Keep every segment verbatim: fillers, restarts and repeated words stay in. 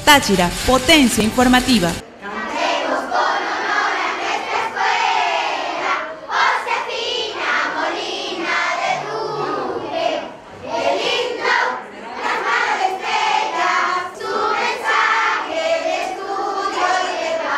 Táchira, potencia informativa. Cantemos con honor a nuestra escuela, Josefina Molina de Tuve. El himno, las manos de estrellas, su mensaje de estudio y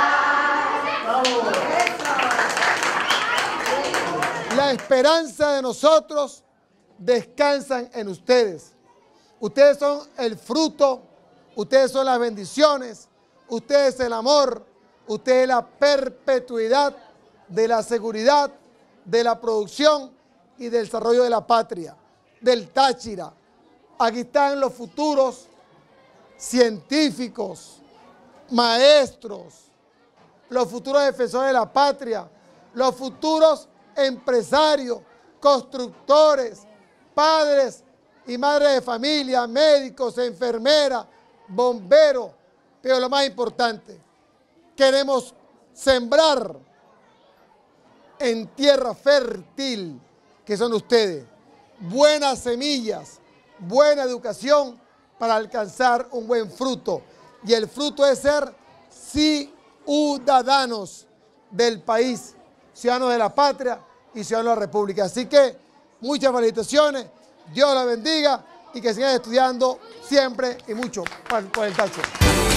de paz. La esperanza de nosotros descansa en ustedes. Ustedes son el fruto, ustedes son las bendiciones, ustedes el amor, ustedes la perpetuidad de la seguridad, de la producción y del desarrollo de la patria, del Táchira. Aquí están los futuros científicos, maestros, los futuros defensores de la patria, los futuros empresarios, constructores, padres y madres de familia, médicos, enfermeras, bomberos, pero lo más importante, queremos sembrar en tierra fértil, que son ustedes, buenas semillas, buena educación para alcanzar un buen fruto. Y el fruto es ser ciudadanos del país, ciudadanos de la patria y ciudadanos de la república. Así que muchas felicitaciones, Dios la bendiga y que sigan estudiando siempre y mucho por el Táchira.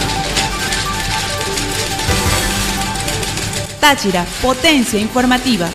Táchira, potencia informativa.